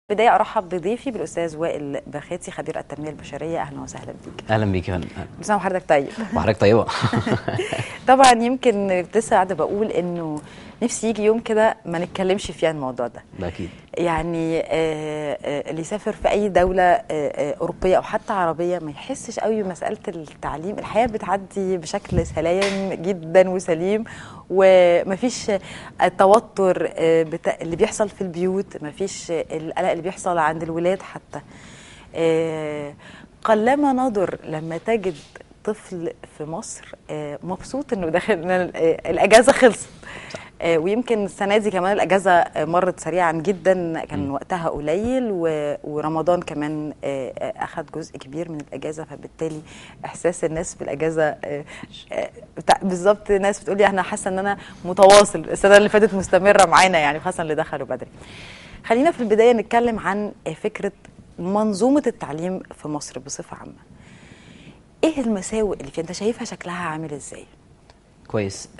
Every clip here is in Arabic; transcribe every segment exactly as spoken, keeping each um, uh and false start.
بداية أرحب بضيفي بالأستاذ وائل باخاتي خبير التنمية البشرية. أهلا وسهلا بيك. أهلا بيك يا فندم. كل سنة وحضرتك طيب. وحضرتك طيبة. طبعا يمكن لسه قاعدة بقول إنه نفسي يجي يوم كده ما نتكلمش فيها الموضوع ده. ده أكيد. يعني آه آه اللي يسافر في أي دولة آه آه أوروبية أو حتى عربية ما يحسش قوي بمسألة التعليم. الحياة بتعدي بشكل سليم جدا وسليم، ومفيش التوتر اللي بيحصل في البيوت، مفيش القلق اللي بيحصل عند الولاد حتى. قلما نظر لما تجد طفل في مصر مبسوط انه داخل الاجازه خلصت. ويمكن السنه دي كمان الاجازه مرت سريعا جدا، كان وقتها قليل، ورمضان كمان اخذ جزء كبير من الاجازه، فبالتالي احساس الناس بالاجازه بالظبط. ناس بتقول لي انا حاسه ان انا متواصل، السنه اللي فاتت مستمره معانا يعني، خاصه اللي دخلوا بدري. خلينا في البدايه نتكلم عن فكره منظومه التعليم في مصر بصفه عامه. ايه المساوئ اللي فيها؟ انت شايفها شكلها عامل ازاي؟ كويس.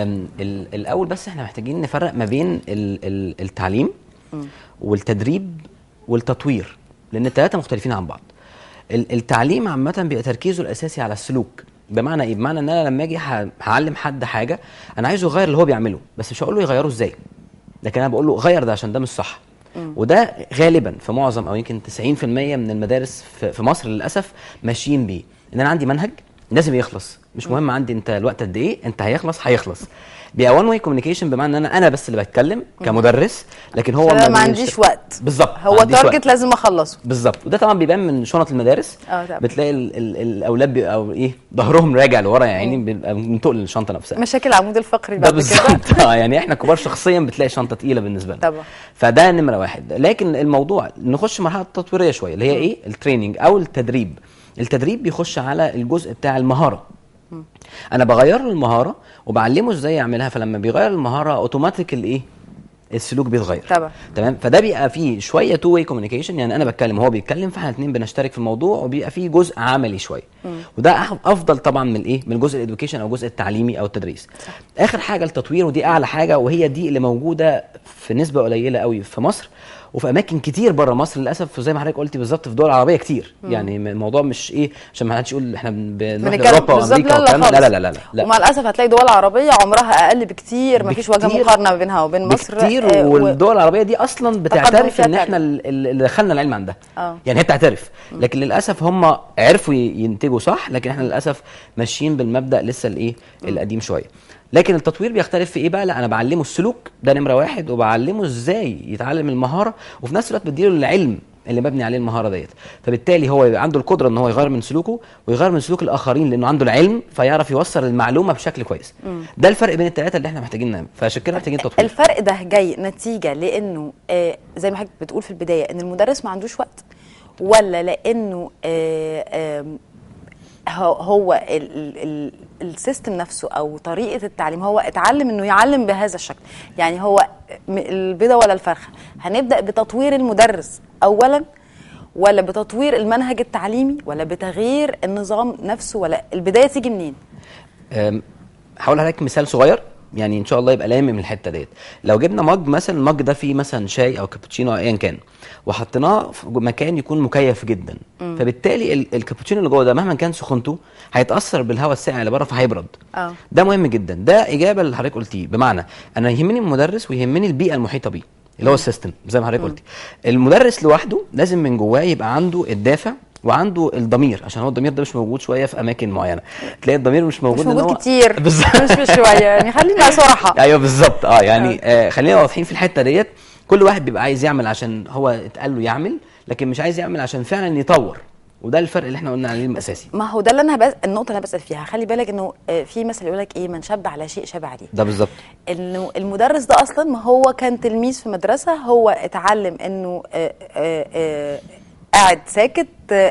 الاول بس احنا محتاجين نفرق ما بين ال ال التعليم م. والتدريب والتطوير، لان الثلاثه مختلفين عن بعض. التعليم عامه بيبقى تركيزه الاساسي على السلوك. بمعنى ايه؟ بمعنى ان انا لما اجي هعلم حد حاجه انا عايزه يغير اللي هو بيعمله، بس مش هقول له يغيره ازاي، لكن انا بقول له غير ده عشان ده مش صح. م. وده غالبا في معظم او يمكن تسعين في المية من المدارس في مصر للاسف ماشيين بيه. ان انا عندي منهج لازم يخلص، مش مهم عندي انت الوقت قد ايه، انت هيخلص هيخلص. بيبقى وان واي كوميونيكيشن، بمعنى ان انا انا بس اللي بتكلم كمدرس، لكن هو ما, ما عنديش وقت. بالظبط، هو تارجت لازم اخلصه. بالظبط. وده طبعا بيبان من شنط المدارس. اه بتلاقي ال ال الاولاد بيبقوا ايه، ظهرهم راجع لورا، يعني بيبقى من تقل الشنطه نفسها. مشاكل العمود الفقري بعد كده. اه يعني احنا كبار شخصيا بتلاقي شنطه تقيله بالنسبه لنا طبعا. فده نمره واحد. لكن الموضوع نخش مرحله تطويريه شويه، اللي هي ايه؟ التريننج او التدريب. التدريب بيخش على الجزء بتاع المهاره. انا بغير له المهاره وبعلمه ازاي يعملها، فلما بيغير المهاره اوتوماتيك الايه، السلوك بيتغير. طبعا. تمام. فده بيبقى فيه شويه تو واي كوميونيكيشن، يعني انا بتكلم هو بيتكلم، فاحنا الاثنين بنشترك في الموضوع، وبيبقى فيه جزء عملي شويه. م. وده افضل طبعا من الايه، من الجزء الادوكيشن او الجزء التعليمي او التدريس. صح. اخر حاجه التطوير، ودي اعلى حاجه، وهي دي اللي موجوده في نسبه قليله قوي في مصر وفي اماكن كتير بره مصر للاسف، زي ما حضرتك قلتي بالظبط في دول عربيه كتير. مم. يعني الموضوع مش ايه عشان ما حدش يقول احنا بنروح لاوروبا وامريكا والكلام. لا لا لا لا لا. ومع الاسف هتلاقي دول عربيه عمرها اقل بكتير، ما فيش وجه مقارنه ما بينها وبين مصر كتير. آه والدول العربيه دي اصلا بتعترف ان احنا اللي دخلنا العلم عندها. آه. يعني هي بتعترف، لكن للاسف هم عرفوا ينتجوا صح، لكن احنا للاسف ماشيين بالمبدا لسه الايه، القديم شويه. لكن التطوير بيختلف في ايه بقى؟ لا انا بعلمه السلوك، ده نمره واحد، وبعلمه ازاي يتعلم المهاره، وفي نفس الوقت بديله العلم اللي مبني عليه المهاره ديت. فبالتالي هو يبقى عنده القدره ان هو يغير من سلوكه ويغير من سلوك الاخرين، لانه عنده العلم فيعرف يوصل المعلومه بشكل كويس. م. ده الفرق بين الثلاثه اللي احنا محتاجين نعمل، فعشان كده محتاجين تطوير. الفرق ده جاي نتيجه لانه آه زي ما حضرتك بتقول في البدايه ان المدرس ما عندوش وقت، ولا لانه آه آه هو السيستم نفسه او طريقه التعليم هو اتعلم انه يعلم بهذا الشكل؟ يعني هو البيضه ولا الفرخه؟ هنبدا بتطوير المدرس اولا، ولا بتطوير المنهج التعليمي، ولا بتغيير النظام نفسه، ولا البدايه تيجي منين؟ هقول لحضرتك مثال صغير يعني ان شاء الله يبقى لامم من الحته ديت. لو جبنا مج مثلا، المج ده فيه مثلا شاي او كابتشينو او ايا كان، وحطيناه في مكان يكون مكيف جدا، م. فبالتالي الكابتشينو اللي جوه ده مهما كان سخونته هيتاثر بالهواء الساقع اللي بره فهيبرد. اه ده مهم جدا. ده اجابه اللي حضرتك قلتيه، بمعنى انا يهمني المدرس ويهمني البيئه المحيطه بيه اللي هو السيستم زي ما حضرتك قلتي. المدرس لوحده لازم من جواه يبقى عنده الدافع وعنده الضمير، عشان هو الضمير ده مش موجود شويه في اماكن معينه، تلاقي الضمير مش موجود، مش موجود كتير مش مش شويه يعني. خلينا صراحه. ايوه بالظبط. اه يعني آه خلينا واضحين في الحته ديت. كل واحد بيبقى عايز يعمل عشان هو اتقال له يعمل، لكن مش عايز يعمل عشان فعلا يطور. وده الفرق اللي احنا قلنا عليه الاساسي. ما هو ده اللي انا بس النقطه اللي انا بسال فيها. خلي بالك انه في مثل يقول لك ايه، من شب على شيء شاب عليه. ده بالظبط. انه المدرس ده اصلا ما هو كان تلميذ في مدرسه، هو اتعلم انه آآ آآ قاعد ساكت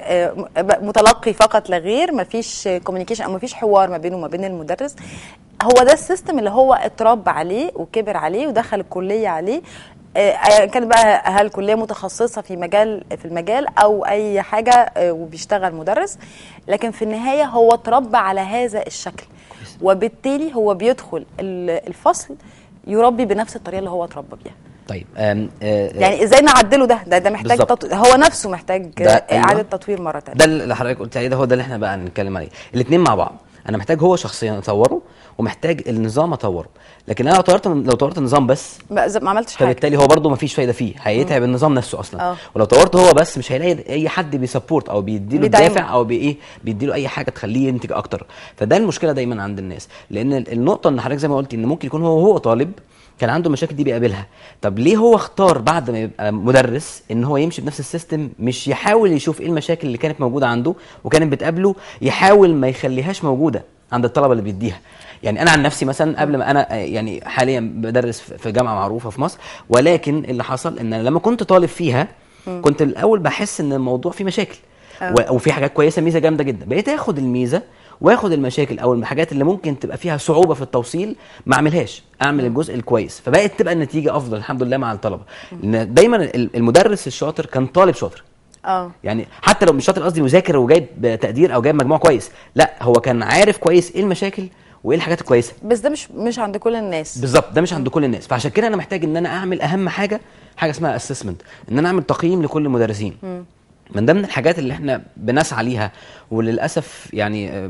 متلقي فقط لا غير، مفيش كوميونيكيشن او مفيش حوار ما بينه وما بين المدرس. هو ده السيستم اللي هو اتربى عليه وكبر عليه ودخل الكليه عليه، كان بقى هل كليه متخصصه في مجال في المجال او اي حاجه وبيشتغل مدرس، لكن في النهايه هو اتربى على هذا الشكل، وبالتالي هو بيدخل الفصل يربي بنفس الطريقه اللي هو اتربى بيها. طيب آم آه يعني ازاي نعدله ده ده, ده محتاج تطو... هو نفسه محتاج اعاده أيوة. تطوير مره ثانيه. ده اللي حضرتك قلت عليه، ده هو ده اللي احنا بقى هنتكلم عليه. الاثنين مع بعض، انا محتاج هو شخصيا اطوره ومحتاج النظام اطوره. لكن انا لو طورت لو طورت النظام بس ما عملتش حاجه، فبالتالي هو برده ما فيش فايده فيه، هيتعب النظام نفسه اصلا. أوه. ولو طورته هو بس مش هيلاقي اي حد بيسبورت او بيديله الدافع او بايه بيديله اي حاجه تخليه ينتج اكتر. فده المشكله دايما عند الناس، لان النقطه ان حضرتك زي ما قلت ان ممكن يكون هو هو طالب كان عنده مشاكل دي بيقابلها. طب ليه هو اختار بعد ما يبقى مدرس ان هو يمشي بنفس السيستم، مش يحاول يشوف ايه المشاكل اللي كانت موجوده عنده وكانت بتقابله، يحاول ما يخليهاش موجوده عند الطلبه اللي بيديها. يعني انا عن نفسي مثلا قبل ما انا يعني حاليا بدرس في جامعه معروفه في مصر، ولكن اللي حصل ان لما كنت طالب فيها كنت الاول بحس ان الموضوع فيه مشاكل وفي حاجات كويسه، ميزه جامده جدا، بقيت اخد الميزه واخد المشاكل او الحاجات اللي ممكن تبقى فيها صعوبه في التوصيل ما اعملهاش، اعمل الجزء الكويس، فبقت تبقى النتيجه افضل الحمد لله مع الطلبه. لان دايما المدرس الشاطر كان طالب شاطر. اه يعني حتى لو مش شاطر قصدي مذاكر وجايب تقدير او جايب مجموع كويس، لا هو كان عارف كويس ايه المشاكل وايه الحاجات الكويسه. بس ده مش مش عند كل الناس. بالظبط، ده مش عند كل الناس. فعشان كده انا محتاج ان انا اعمل اهم حاجه حاجه اسمها اسسمنت، ان انا اعمل تقييم لكل المدرسين. م. من ضمن الحاجات اللي احنا بنسعى ليها وللاسف يعني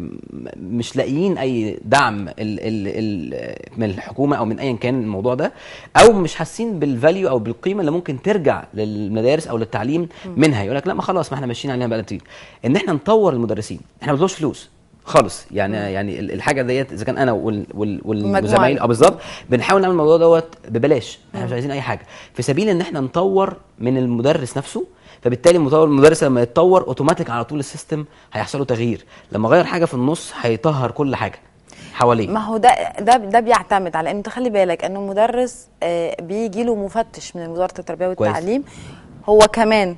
مش لاقيين اي دعم ال ال ال من الحكومه او من ايا كان الموضوع ده، او مش حاسين بالفاليو او بالقيمه اللي ممكن ترجع للمدارس او للتعليم منها. يقول لك لا ما خلاص ما احنا ماشيين عليها بقى كتير. ان احنا نطور المدرسين، احنا ما بنطلبش فلوس خالص يعني. مم. يعني الحاجه ديت اذا كان انا والزمايل اه بالظبط بنحاول نعمل الموضوع دوت ببلاش، احنا مش عايزين اي حاجه، في سبيل ان احنا نطور من المدرس نفسه. فبالتالي المطور المدرس لما يتطور اوتوماتيك على طول السيستم هيحصل له تغيير، لما غير حاجه في النص هيطهر كل حاجه حواليه. ما هو ده ده ده بيعتمد على ان تخلي بالك انه المدرس آه بيجي له مفتش من وزاره التربيه والتعليم كويس. هو كمان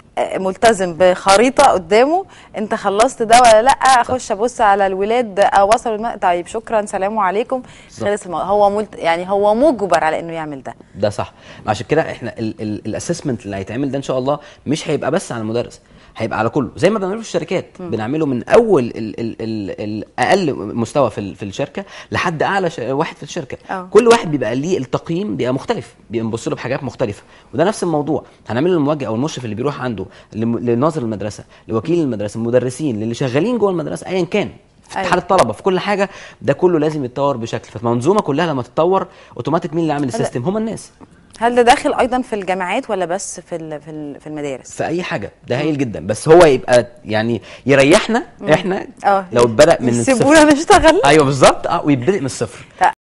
ملتزم بخريطه قدامه، انت خلصت ده ولا لا، اخش ابص على الولاد وصلوا الم... طيب شكرا سلام عليكم خلص الموضوع. هو ملت... يعني هو مجبر على انه يعمل ده. ده صح. عشان كده احنا الاسسمنت اللي هيتعمل ده ان شاء الله مش هيبقى بس على المدرس، هيبقى على كله زي ما بنعمله في الشركات. م. بنعمله من اول ال ال ال الاقل مستوى في في الشركه لحد اعلى واحد في الشركه. أوه. كل واحد بيبقى ليه التقييم بيبقى مختلف، بنبص له بحاجات مختلفه. وده نفس الموضوع هنعمله للموجه او المشرف اللي بيروح عنده، لناظر المدرسه، لوكيل المدرسه، المدرسين، للي شغالين جوه المدرسه ايا كان، في اتحاد الطلبه، في كل حاجه. ده كله لازم يتطور بشكل، فالمنظومه كلها لما تتطور اوتوماتيك مين اللي عامل السيستم؟ هم الناس. هل ده داخل ايضا في الجامعات ولا بس في في المدارس؟ في اي حاجه، ده هايل جدا، بس هو يبقى يعني يريحنا. مم. احنا أوه. لو بدا من الصفر سيبونا نشتغل. ايوه بالظبط اه ويبدا من الصفر.